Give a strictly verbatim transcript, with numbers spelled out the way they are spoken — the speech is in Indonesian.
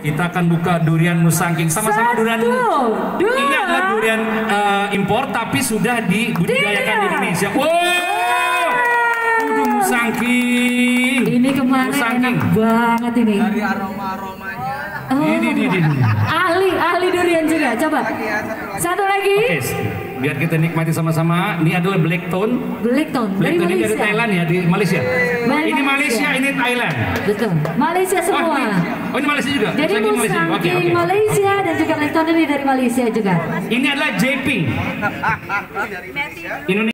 Kita akan buka durian Musangking. Sama-sama durian. Dua. Ini adalah durian uh, impor tapi sudah dibudidayakan di Indonesia. Wow. Udah Musangking. Ini kemarin Musangking. enak banget ini. Dari aroma-aromanya. Oh. Ini, ini, ini, ini. Ahli, ahli durian juga. Coba. Satu lagi. Oke, biar kita nikmati sama-sama. Ini adalah black tone. Black tone dari Black tone ini dari Malaysia. Thailand ya, di Malaysia. Dari Ini Malaysia, Malaysia, ini Thailand. Betul. Malaysia Oh semua. ini, oh, ini Malaysia juga. Jadi Musangking Malaysia. Oke, Musangking oke. Malaysia dan juga Black tone ini dari Malaysia juga. Ini adalah Japing. Indonesia.